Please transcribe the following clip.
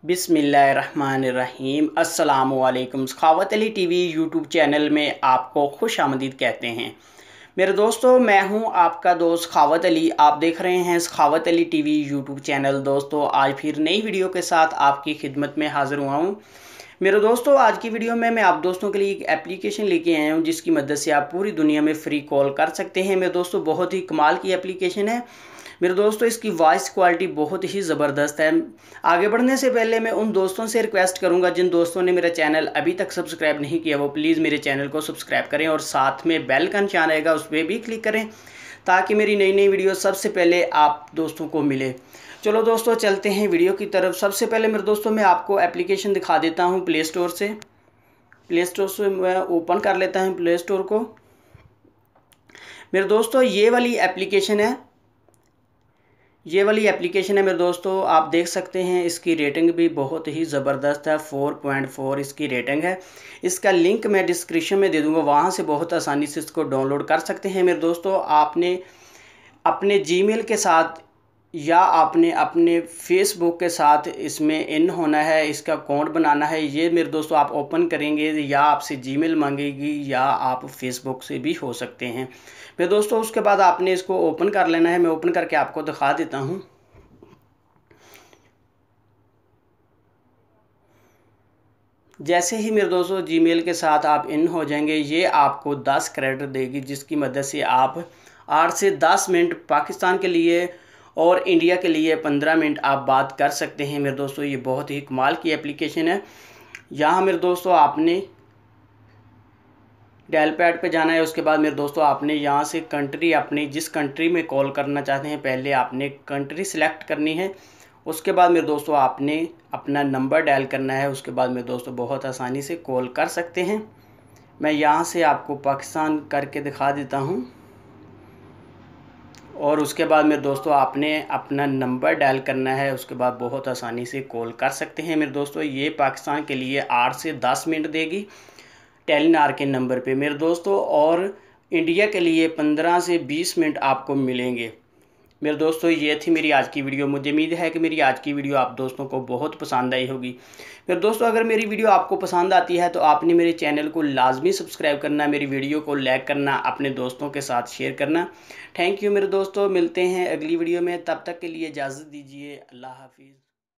बिस्मिल्लाहिर्रहमानिर्रहीम अस्सलामुअलैकुम। Sakhawat Ali TV YouTube channel में आपको खुश आमदीद कहते हैं। मेरे दोस्तों, मैं हूं आपका दोस्त सखावत अली। आप देख रहे हैं Sakhawat Ali TV YouTube channel. दोस्तों, आज फिर नई वीडियो के साथ आपकी खिदमत में हाज़िर हुआ हूं। मेरे दोस्तों, आज की वीडियो में मैं आप दोस्तों के लिए एक एप्लीकेशन लेके आया हूं जिसकी मदद से आप पूरी दुनिया में फ्री कॉल कर सकते हैं। मेरे दोस्तों, बहुत ही कमाल की एप्लीकेशन है। मेरे दोस्तों, इसकी वॉइस क्वालिटी बहुत ही ज़बरदस्त है। आगे बढ़ने से पहले मैं उन दोस्तों से रिक्वेस्ट करूंगा जिन दोस्तों ने मेरा चैनल अभी तक सब्सक्राइब नहीं किया, वो प्लीज़ मेरे चैनल को सब्सक्राइब करें और साथ में बेल का निशान आएगा उस पर भी क्लिक करें ताकि मेरी नई नई वीडियो सबसे पहले आप दोस्तों को मिले। चलो दोस्तों, चलते हैं वीडियो की तरफ। सबसे पहले मेरे दोस्तों मैं आपको एप्लीकेशन दिखा देता हूँ प्ले स्टोर से। प्ले स्टोर से मैं ओपन कर लेता हूँ प्ले स्टोर को। मेरे दोस्तों, ये वाली एप्लीकेशन है मेरे दोस्तों। आप देख सकते हैं इसकी रेटिंग भी बहुत ही ज़बरदस्त है। 4.4 इसकी रेटिंग है। इसका लिंक मैं डिस्क्रिप्शन में दे दूंगा, वहाँ से बहुत आसानी से इसको डाउनलोड कर सकते हैं। मेरे दोस्तों, आपने अपने जीमेल के साथ या आपने अपने फेसबुक के साथ इसमें इन होना है, इसका अकाउंट बनाना है। ये मेरे दोस्तों आप ओपन करेंगे या आपसे जीमेल मांगेगी या आप फेसबुक से भी हो सकते हैं मेरे दोस्तों। उसके बाद आपने इसको ओपन कर लेना है। मैं ओपन करके आपको दिखा देता हूँ। जैसे ही मेरे दोस्तों जीमेल के साथ आप इन हो जाएंगे, ये आपको 10 क्रेडिट देगी जिसकी मदद से आप 8 से 10 मिनट पाकिस्तान के लिए और इंडिया के लिए 15 मिनट आप बात कर सकते हैं। मेरे दोस्तों, ये बहुत ही कमाल की एप्लीकेशन है। यहाँ मेरे दोस्तों आपने डायल पैड पे जाना है। उसके बाद मेरे दोस्तों आपने यहाँ से कंट्री, अपनी जिस कंट्री में कॉल करना चाहते हैं पहले आपने कंट्री सिलेक्ट करनी है। उसके बाद मेरे दोस्तों आपने अपना नंबर डायल करना है। उसके बाद मेरे दोस्तों बहुत आसानी से कॉल कर सकते हैं। मैं यहाँ से आपको पाकिस्तान करके दिखा देता हूँ और उसके बाद मेरे दोस्तों आपने अपना नंबर डायल करना है। उसके बाद बहुत आसानी से कॉल कर सकते हैं। मेरे दोस्तों, ये पाकिस्तान के लिए 8 से 10 मिनट देगी टेलीनार के नंबर पे मेरे दोस्तों, और इंडिया के लिए 15 से 20 मिनट आपको मिलेंगे। मेरे दोस्तों, ये थी मेरी आज की वीडियो। मुझे उम्मीद है कि मेरी आज की वीडियो आप दोस्तों को बहुत पसंद आई होगी। मेरे दोस्तों, अगर मेरी वीडियो आपको पसंद आती है तो आपने मेरे चैनल को लाजमी सब्सक्राइब करना, मेरी वीडियो को लाइक करना, अपने दोस्तों के साथ शेयर करना। थैंक यू मेरे दोस्तों, मिलते हैं अगली वीडियो में। तब तक के लिए इजाज़त दीजिए। अल्लाह हाफिज़।